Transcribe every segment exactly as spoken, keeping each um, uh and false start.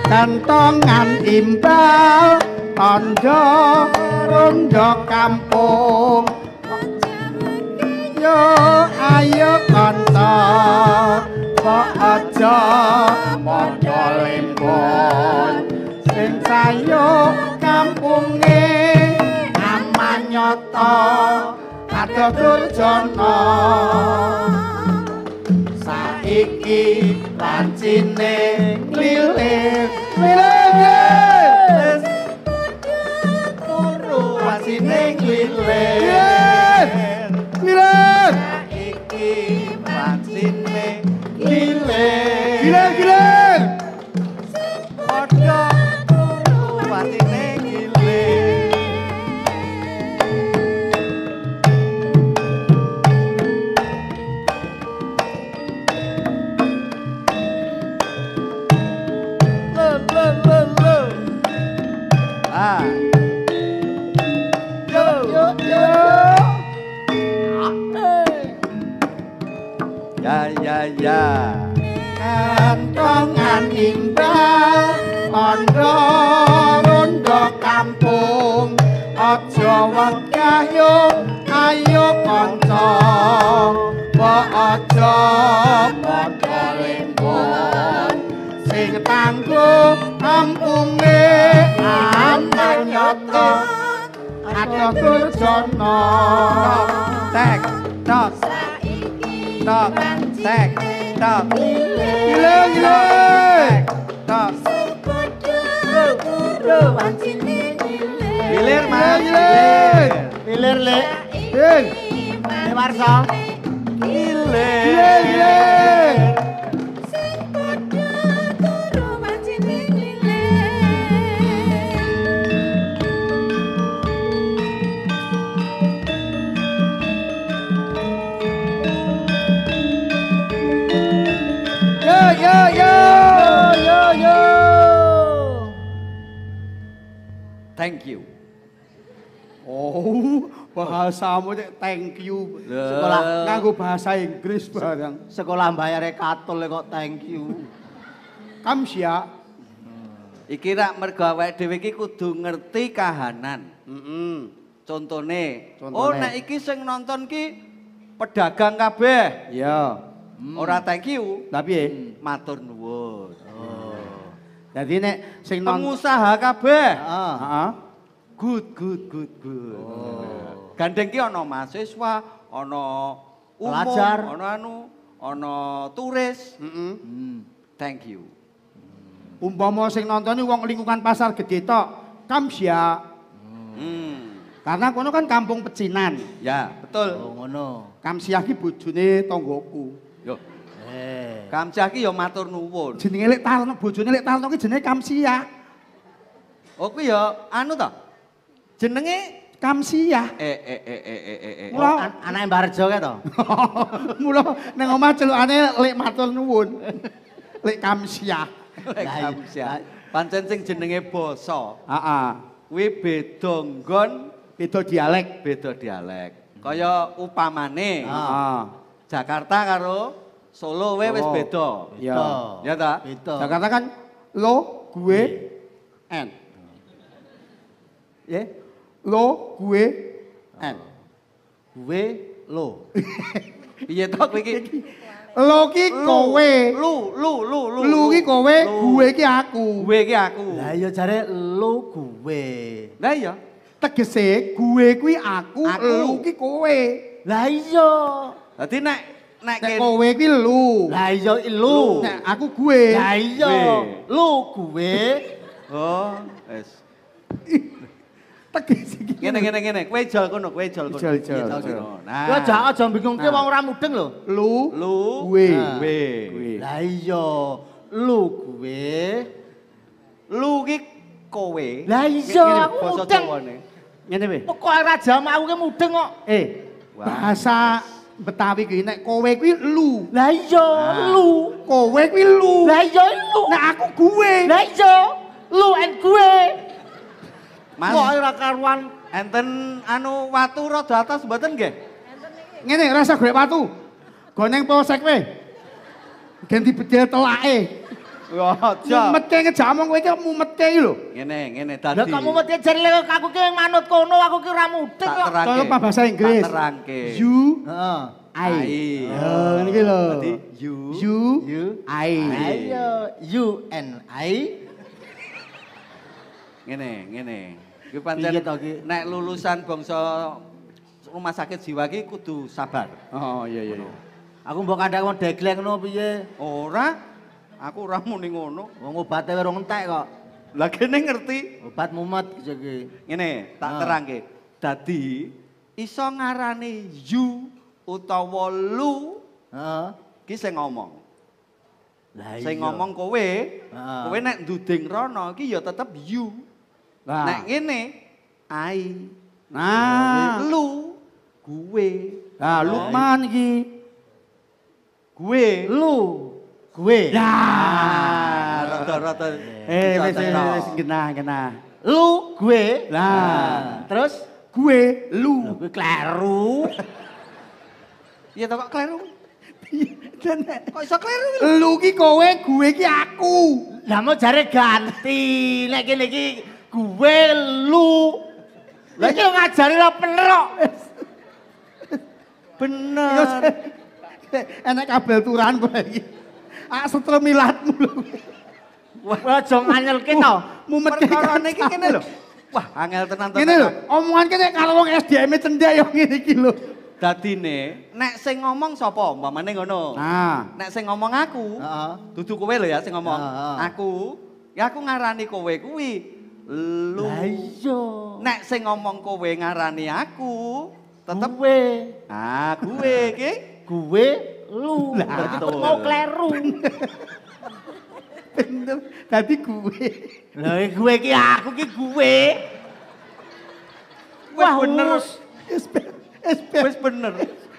kantongan imbal tondo rondo kampung yo ayo kanto kok aja padha lempon sing sayo kampunge aman nyoto ado durjana saiki pancine lilir lilir pancine lilir lilir saiki pancine lilir lilir lilir padha pancine lilir Ah. Yo yo yo. Ya ya ya. Kantongan imbal tondo rondo kampung aja wegah yo ayo kanca kok aja padha lempon sing tangguh kampunge aman nyoto adoh durjana tek tok tok tek tok gile gile tok gilir mas gilir gilir le gilir le warsa gilir gilir yo yo yo yo thank you oh bahasamu thank you sekolah nganggo bahasa Inggris barang sekolah bayare katul kok thank you kamsia iki rak mergo awake dhewe iki kudu ngerti kahanan heeh contone oh nek iki sing nonton ki pedagang kabeh iya Hmm. Ora thank you, tapi hmm. matur nuwun. Oh. Jadi nek sing pengusaha kabeh, heeh. Heeh. Good, good, good, good. Oh. Gandeng ki ana mahasiswa, ana pelajar, ana anu, ana turis. Heeh. Hmm. Thank you. Hmm. Umpama sing nontoni wong lingkungan pasar gede tok, kamsia. Hmm. Karena kono kan kampung pecinan. Ya, betul. Oh, ngono. Kamsiah ki bojone tanggoku. Yo. Eh. Kamsiah ki ya matur nuwun. Jenenge lek Tarno, bojone lek Tarno ki jenenge Kamsiah. Oh kuwi ya anu to. Jenenge Kamsiah. Eh eh eh eh eh eh. eh. Oh, an anake Mbarjo kae to. Mula ning omah celukane lek matur nuwun. Lek Kamsiah. Lek Kamsiah. Pancen sing jenenge basa. Heeh. Kuwi beda nggon, beda dialek, beda dialek. Kaya upamane, heeh. Jakarta karo Solo we wis beda. Iya. Ya ta? Beda. Jakarta kan lo, gue, en. Ya? Lo, gue, en. Gue, lo. Piye to kowe iki? Lo ki kowe. Lu, lu, lu, lu. Lu ki kowe, gue ki aku. Gue ki aku. Lah iya jare lo gue. Lah iya. Tegese gue kuwi aku, lu ki kowe. Lah iya. Dadi nek nek kowe kuwi lu. Lah iya lu. Nek aku gue. Lah iya. Lu gue. Oh, wis. Tegese iki. Ngene ngene ngene, kowe jol kono, kowe jol kono. Jol jol. Nah. Kowe aja aja bingungke wong ora mudeng lho. Lu, lu, gue. Gue. Lah iya. Lu gue. Lu ki kowe. Lah iya aku mudeng. Ngene wae. Pokoke raja mau ki mudeng kok. Eh, bahasa Betawi kuwi nek kowe kuwi lu. Lah iya, lu. Kowe kuwi lu. Lah iya lu. Nek aku gue. Lah iya, lu and gue. Mas. Kok ora karuan enten anu watu rada atas mboten nggih? Enten iki. Ngene rasa golek watu. Go ning polsek kowe. Ganti bedel telake. Ya aja. Mumetke ngejamong kowe iki mumetke iki lho. Ngene, ngene dadi. Lah kok mumetke jare aku ki manut kono, aku ki ora mudik kok. Cara bahasa Inggris. Tak terangke. You, heeh. I. Oh, ngene iki lho. Dadi you, you, you, I. Ayo, you and I. Ngene, ngene. Iki pancen nek lulusan bangsa rumah sakit jiwa iki kudu sabar. Oh, iya iya. Aku mbok kandhake wong degleng ngono piye? Ora. Aku ora muni ngono. Wong obate ora entek kok. Lah kene ngerti. Obat mumet iki. Ngene, tak terangke. Dadi iso ngarani you utawa lu, heeh, ki sing ngomong. Lah iya. Sing ngomong kowe, kowe nek nduding rono iki ya tetep you. Nah. Nek ngene I. Nah, lu, gue. Nah, Lukman iki. Gue. Lu, gue. Nah, rada-rada. Eh, wis wis genah-genah. Lu, gue. Nah, terus gue, lu. Gue kleru. Iya to kok kleru. Kok iso kleru? Lu ki kowe, gue ki aku. Lah mau jare ganti. Nek kene iki gue lu. Lah iki ngajari lo bener kok. Bener. Enak kabel turan kowe iki. Ah setremilatmu lho. Wah, aja nganyelke to. Mumet perkara niki kene lho. Wah, angel tenan tenan. Ngene lho, omongan kene karo wong S D M cendhek yo ngene iki lho. Dadine nek sing ngomong sapa umpamane ngono. Nah, nek sing ngomong aku, heeh. Dudu kowe lho ya sing ngomong. Aku, ya aku ngarani kowe kuwi. Lu. Lah iya. Nek sing ngomong kowe ngarani aku, tetep gue. Ah, gue iki. Gue lu. Berarti kok mau kleru. Bener. Dadi gue. Lah gue ki aku ki gue. Wah, bener. Wis bener.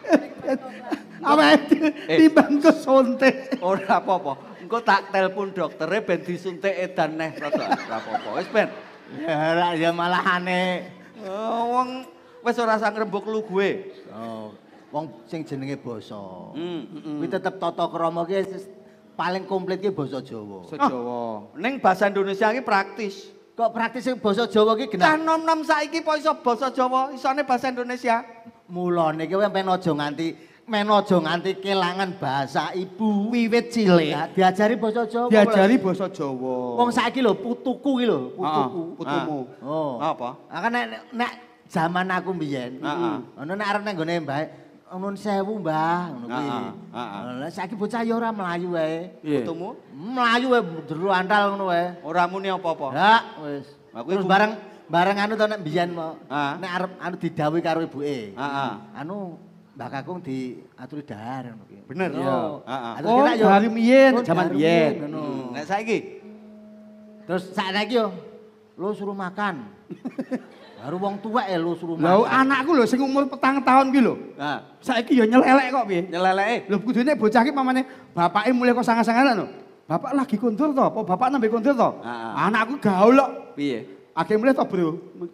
Awake timbang kesontek. Ora apa-apa. Engko tak telepon doktere ben disuntik edan neh rada ora apa-apa. Wis ben. Ya ora ya malahane. Oh, wong wis ora sang rembug lu gue. Oh, wong sing jenenge basa. Hmm, kuwi tetep tata krama ki paling komplit ki basa Jawa. Basa Jawa. Ning bahasa Indonesia iki praktis. Kok praktis sing basa Jawa ki genah. Cah nom-nom saiki kok iso basa Jawa, isone bahasa Indonesia. Mulane ki men aja nganti men aja nganti kelangan bahasa ibu wiwit cilik. Ya, diajari basa Jawa. Diajari basa Jawa. Wong saiki lho putuku ki lho, putuku. Putumu. Oh. Apa? Ah kan nek nek zaman aku mbiyen, heeh. Ono nek arep nang gone Mbah, nuwun sewu Mbah, ngono kuwi. Heeh. Lah saiki bocah ya ora mlayu wae. Putumu? Mlayu wae jero antal ngono wae. Ora muni apa-apa. Lah wis. Terus bareng bareng anu to nek mbiyen mo. Nek arep anu didhawuhi karo ibuke. Heeh. Anu Mbak Kakung diaturi dahar ngono ki. Bener ya. Heeh. Oh, dari mbiyen, zaman mbiyen. Ngono. Nek saiki terus saiki yo lu suruh makan. Baru wong tuwek ya lu suruh makan. Lah anakku lho sing umur petang tahun ki lho. Nah, saiki yo nyelelek kok piye? Nyeleleke. Lho kudune bocah ki pamane bapake mulai kok sangat-sangat lho. Bapak lagi kondur to, apa bapak nembe kondur to? Anakku gaul kok. Piye? Akeh mulai to, Bro.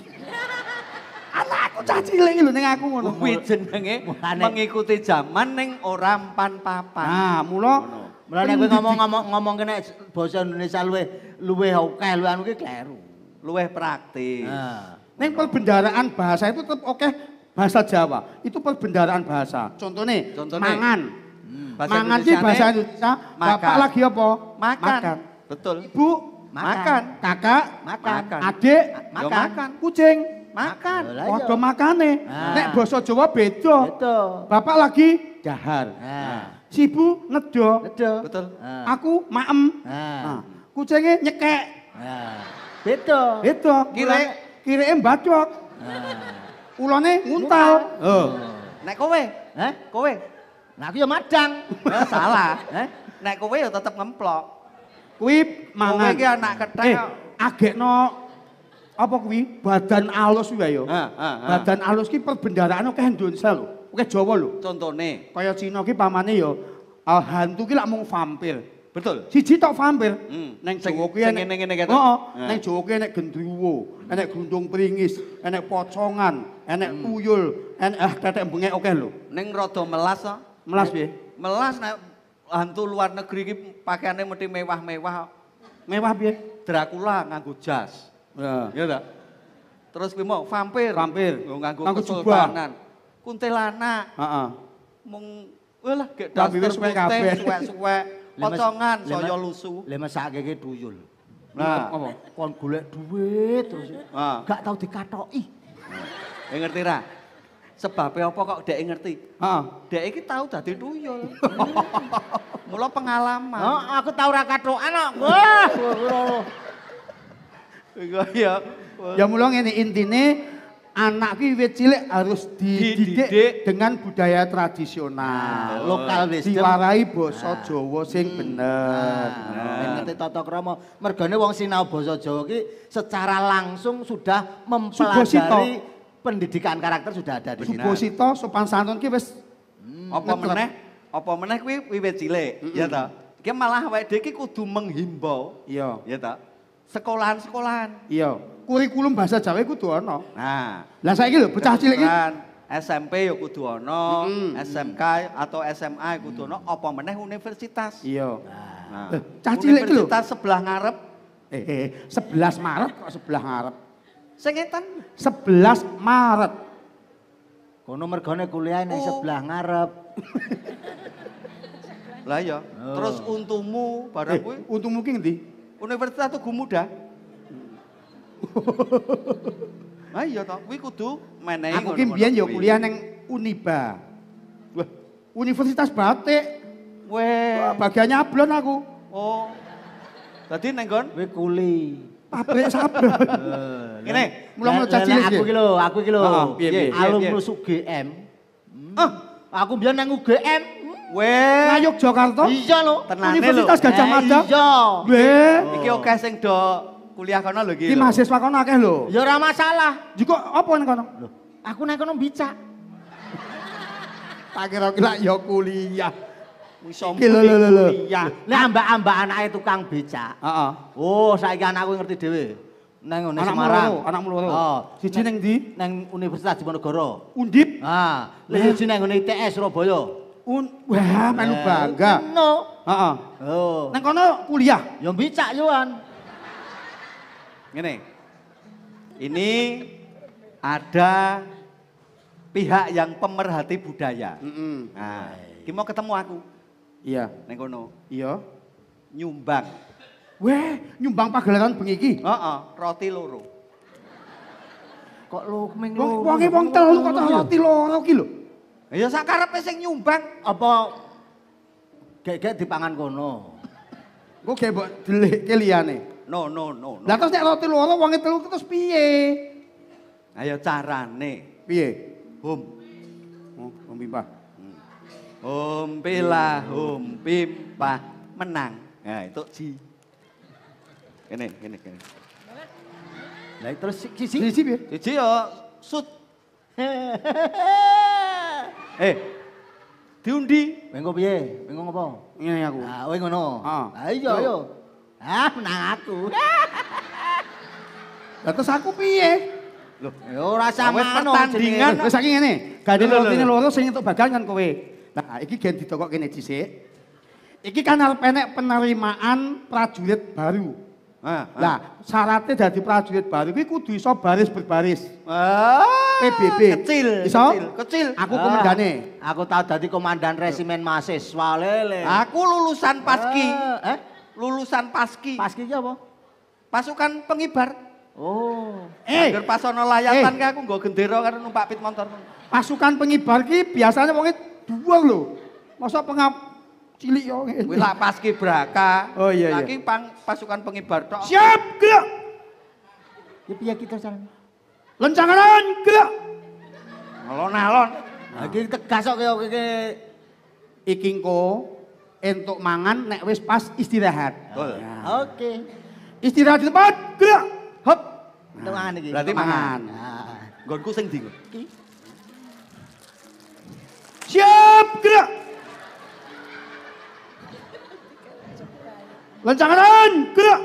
Anakku cah cilik lho ning aku ngono. Kuwi jenenge mengikuti zaman ning ora empan papan. Nah, mula mulane kowe ngomong-ngomong ngomong kene basa Indonesia luwih luwih akeh luwih anu ki kleru. Luwih praktis. Nah. Ning perbendaharaan bahasa itu tetap oke bahasa Jawa. Itu perbendaharaan bahasa. Contohnya, Contohnya mangan. Hmm. Mangan di bahasa Indonesia. Bapak lagi apa? Makan. Makan. Betul. Ibu makan. Kakak makan. Adik makan. makan. Kucing makan. Padha makane. Nek basa Jawa beda. Beda. Bapak lagi dahar. Nah. Si ibu nedo. Nedo. Betul. Aku maem. Nah. Kucingnya nyekek. Nah. Beda. Beda. Kire kireke mbadok. Nah. Ulane nguntal. Oh. Nek kowe, Hah? kowe. Nah aku ya madang. Eh, salah. Eh? Nek kowe ya tetep ngemplok. Kuwi mangan. Kowe iki anak kethek. Eh, agekno apa kuwi? Badan alus kuwi ya. Heeh, heeh. Badan alus ki perbendaharaan akeh Indonesia lho. Akeh Jawa lho. Contone. Kaya Cina ki pamane ya uh, hantu ki lak mung vampir. Betul. Siji tok vampir. Hmm. Neng Sing- Jawa ki sing enek ngene-ngene ketok. Heeh. Nah. Neng Jawa ki enek gendruwo, enek gundung pringis, enek pocongan, enek uyul, enek ah tetek bengek akeh lho. Ning rada melas to. Melas piye? Melas nek hantu luar negeri iki pakaiane mesti mewah-mewah. Mewah piye? Dracula nganggo jas. Ya. Ya ta? Terus kuwi mau vampir. Vampir. Nganggo Nganggo kesultanan. Kuntilanak. Heeh. Mung walah gek Lambiwe daster suwek putih, kabeh. suwek-suwek, pocongan saya lusu. Lah mesake iki tuyul. Nah, apa? Kon golek duit terus. Ah. Gak tau dikatoki. Eh ngerti ra? Sebabnya apa kok dek ngerti? Heeh. Dek iki tau dadi tuyul. Mula pengalaman. Oh, aku tau ra katokan kok. Wah, Iya. Ya mula ngene intine anak ki wiwit cilik harus dididik Dididik. dengan budaya tradisional. Lokal wisdom. Diwarai basa Jawa sing bener. Ben ngerti tata krama. Mergane wong sinau basa Jawa ki secara langsung sudah mempelajari pendidikan karakter sudah ada di sini. Subosito sopan santun ki wis Apa meneh? Apa meneh kuwi wiwit cilik, ya ta? Iki malah awake dhewe iki kudu menghimbau, iya. ya ta? Sekolahan-sekolahan. Iya. Kurikulum bahasa Jawa kudu ana. Nah, Lah saiki lho bocah cilik iki S M P ya kudu ana, Mm-mm. S M K atau S M A ya kudu ana, apa meneh universitas. iya. Nah, Eh, cah cilik iki lho. universitas sebelah ngarep, Eh, eh, sebelas Maret kok sebelah ngarep. sing ngetan. sebelas Maret. Kono mergane kuliah ning Oh. sebelah ngarep. Lah ya, Oh. terus untumu barang Eh, kuwi untukmu ki ngendi? Universitas Tugu Muda. Nah iya toh, kuwi kudu menehi Aku ki mbiyen ya kuliah ning Uniba. Wah, Universitas Batik. Weh. Wah, bagiannya ablon aku. Oh. Dadi neng nggon Kowe kuli. Pabrik sablon. ngene. Mula-mula Lah, cah lah, cilik aku iki. iki lho, aku iki lho. Heeh, piye, piye, piye, Alumnus U G M. Ah, Aku mbiyen nang U G M. Weh. Ngayuk Jakarta. Iya lho. Tenane lho. Universitas Gajah Eh, Mada. Iya. Weh, Iki oke sing do kuliah kono lho iki. iki lho. mahasiswa kono akeh lho. Ya ora masalah. Juga apa nang kono? Loh, aku nang kono bicak. Tak kira kira ya kuliah. Iso Iki lho lho lho, lho. kuliah. Lah ambak-ambak anake tukang becak. Heeh. Oh, saiki anakku ngerti dhewe. Nang ngene Anakmu Semarang. loro, anakmu loro. Oh, Siji ning ndi? nang Universitas Diponegoro. Undip. Ah, lha siji nang ngene I T S Surabaya. Un wah, melu Eh, bangga. No. Heeh. Oh. Nang kono kuliah. Ya bicak yoan. Ngene. Ini ada pihak yang pemerhati budaya. Heeh. Nah, iki mau ketemu aku Iya. neng kono. Iya. Nyumbang. Weh, nyumbang pagelaran bengi iki. Heeh, roti loro. Kok lu ming Wong lu. wonge wong telu kok tak roti loro ki lho. Ya sakarepe sing nyumbang. Apa gek-gek dipangan kono. Engko ge mbok delikke liyane. No, no, no, no. Lah terus nek roti loro wonge telu terus piye? Ayo carane. Piye? Hum. Oh, Om Pimpah. Hum pilah, hum pimpah menang. Nah, itu ji. Kene, kene, kene. Lah terus siji. Siji piye? Siji yo sut. Eh. Diundi. Mengko piye? Mengko ngopo? Ngene aku. Ah, kowe ngono. Ah. Lah iya ayo. Ah, menang aku. Lah terus aku piye? Loh, Ya ora Wes samano pertandingan. Wis saiki ngene, gade Lho, lho, rotine lho. loro sing entuk bagal kan kowe. Nah, iki gen didokok kene dhisik. Iki kan arep enek penerimaan prajurit baru. Ah, Lah, syaratnya dadi prajurit baru kuwi kudu iso baris berbaris. ah, P B B. Kecil, Iso? kecil, kecil. Aku komandane. Aku tau dadi komandan resimen mahasiswa lele. Aku lulusan paski. Eh, Lulusan paski. paski ki apa? Pasukan pengibar. Oh. Eh, Angger pas ana layatan eh. ki aku nggo gendera karo numpak pit motor. pasukan pengibar ki biasanya wonge dua lho. Masa pengap cilik yo ngene. Kuwi lak paski braka. Oh, iya, iya. Lagi pang, pasukan pengibar tok. Siap, gerak. Ya piye kita carane? Lencangan, gerak. Alon-alon. Lah iki tegas kok kaya iki. Iki engko entuk mangan nek wis pas istirahat. Betul. Oke. Istirahat di tempat, gerak. Hop. Entuk mangan iki. Berarti mangan. Nah. Nggonku sing ndi? Iki. Siap, gerak. Lencangan, gerak.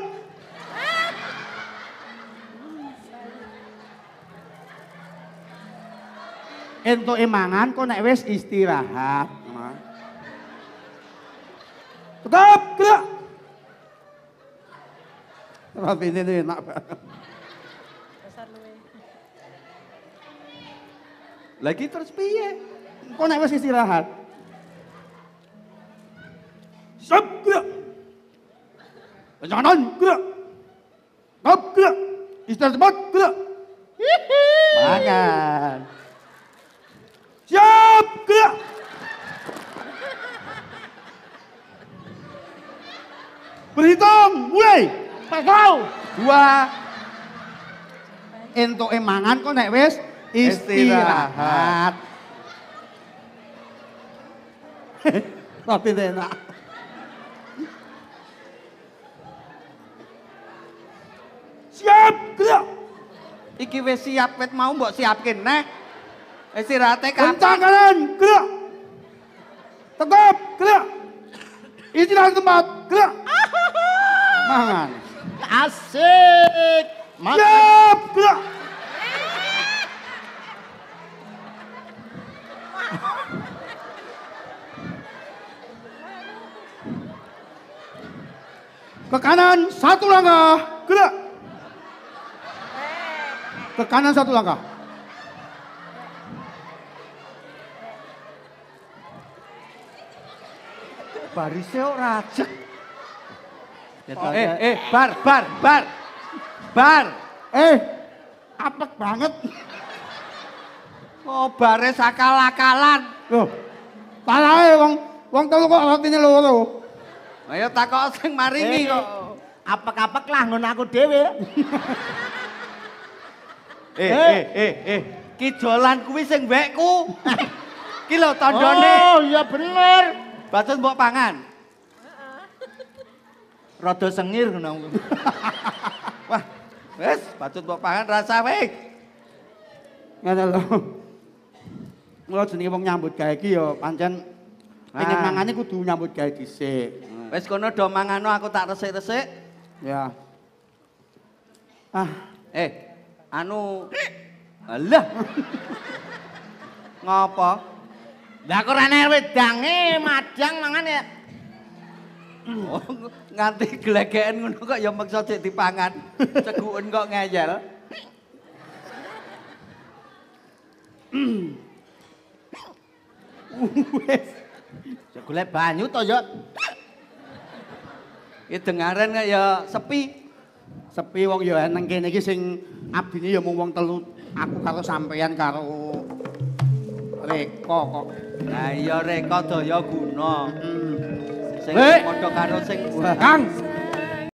Entuk mangan kok nek wis istirahat. Tetap gerak. Tapi ini enak banget. Lagi terus piye? Kok nek wis istirahat? Siap gerak. Jangan gerak. Tetap gerak. Istirahat cepat gerak. Mangan. Siap gerak. Berhitung, mulai. Satu, dua. Entuk emangan kok nek wis istirahat. Tapi enak. Siap, gerak. Iki wis siap wit mau mbok siapke neh. Istirahate kapan? Kencang kanan, gerak. Tegap, gerak. Istirahat tempat, gerak. Mangan. Asik. Siap, gerak. Ke kanan satu langkah, gerak. Ke kanan satu langkah. Barise ora rajek. Eh, eh, bar, bar, bar. Bar. Eh, apek banget. Oh, bare sakal-akalan. Loh, palahe wong wong telu kok artine loro. Ayo takok sing maringi kok. Apek-apek lah ngono aku dhewe. Eh, eh, eh, eh. Ki dolan kuwi sing mbekku. Ki lho tandane. Oh, iya bener. Bacot mbok pangan. Rada sengir ngono. Wah, wis bacot mbok pangan rasa wis. Ngono lho. Mula jenenge wong nyambut gawe iki ya pancen pengen mangane kudu nyambut gawe dhisik. Wis kono do mangano aku tak resik-resik. Ya. Ah, Eh, anu alah. Ngapa? Lah kok ora nek wedange madang mangan ya. Oh, nganti glegeken ngono kok ya meksa dik dipangan. Ceguken kok ngeyel. wis. Golek banyu to ya. Ki dengaren kok ya sepi. Sepi wong ya nang kene iki sing abdine ya mung wong telu. Aku karo sampeyan karo Reka kok. Lah iya Reka daya guna. Hmm. Sing Wek. padha karo sing Kang,